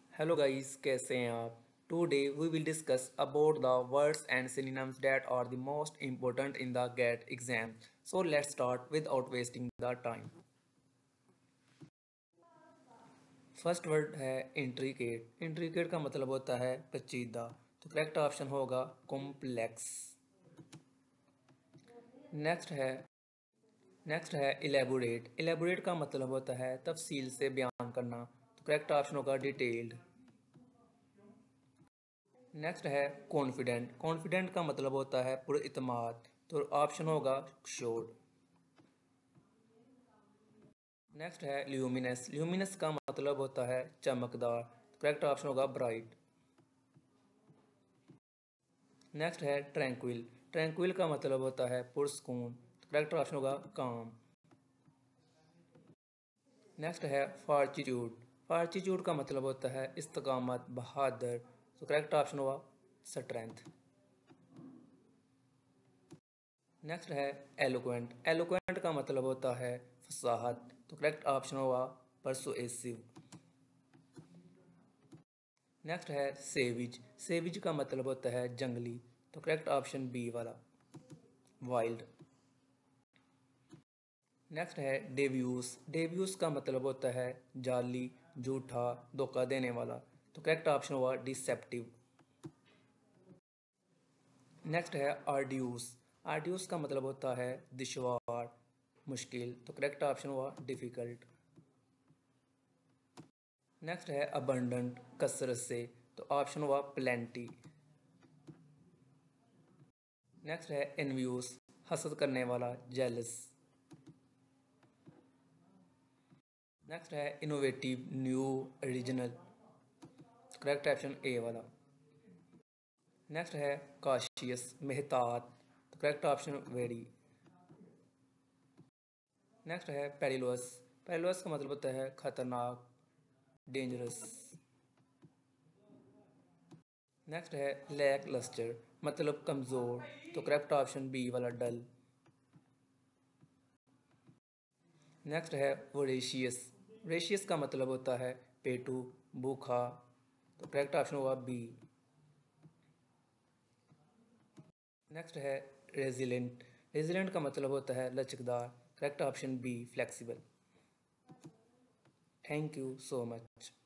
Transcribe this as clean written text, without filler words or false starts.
Hello guys, कैसे हैं आप। Today we will discuss about the words and synonyms that are the most important in the GATE exam. So let's start without wasting the time. First word है intricate. Intricate का मतलब होता है पेचीदा, तो करेक्ट ऑप्शन होगा complex. Next है next है इलेबोरेट। इलेबोरेट का मतलब होता है तफसील से बयान करना, तो करेक्ट ऑप्शन होगा डिटेल्ड। नेक्स्ट है कॉन्फिडेंट। कॉन्फिडेंट का मतलब होता है पुरइत्माद, तो ऑप्शन होगा श्योर। नेक्स्ट है ल्यूमिनस। ल्यूमिनस का मतलब होता है चमकदार, तो करेक्ट ऑप्शन होगा ब्राइट। नेक्स्ट है ट्रैंक्विल। ट्रैंक्विल का मतलब होता है पुरस्कून, तो करेक्ट ऑप्शन होगा काम। नेक्स्ट है फार्टिट्यूड। फार्टिट्यूड का मतलब होता है इस्तकामत, बहादुर, तो करेक्ट ऑप्शन होगा स्ट्रेंथ। नेक्स्ट है एलोक्वेंट। एलोक्वेंट का मतलब होता है फसाहत, तो करेक्ट ऑप्शन होगा परसुएसिव। नेक्स्ट है सेविज। सेविज का मतलब होता है जंगली, तो करेक्ट ऑप्शन बी वाला वाइल्ड। नेक्स्ट है डेव्यूस। डेव्यूस का मतलब होता है जाली, झूठा, धोखा देने वाला, तो करेक्ट ऑप्शन होगा डिसेप्टिव। नेक्स्ट है आर्ड्यूस। आर्ड्यूस का मतलब होता है दुश्वार, मुश्किल, तो करेक्ट ऑप्शन हुआ डिफ़िकल्ट। नेक्स्ट है अबंडेंट, कसरत से, तो ऑप्शन हुआ प्लेंटी। नेक्स्ट है एनव्यूस, हसद करने वाला, जेलस। नेक्स्ट है innovative, new, original, correct option A वाला। नेक्स्ट है काशियस, मेहतात, तो करेक्ट ऑप्शन वेरी। नेक्स्ट है पेरिलोस। पेरिलोस का मतलब होता है खतरनाक, डेंजरस। नेक्स्ट है लैक लस्टर, मतलब कमज़ोर, तो करेक्ट ऑप्शन बी वाला डल। नेक्स्ट है वोरेशियस। वोरेशियस का मतलब होता है पेटू, भूखा, तो करेक्ट ऑप्शन होगा बी। नेक्स्ट है रेजिलेंट। रेजिलेंट का मतलब होता है लचकदार, correct option B flexible. Thank you so much.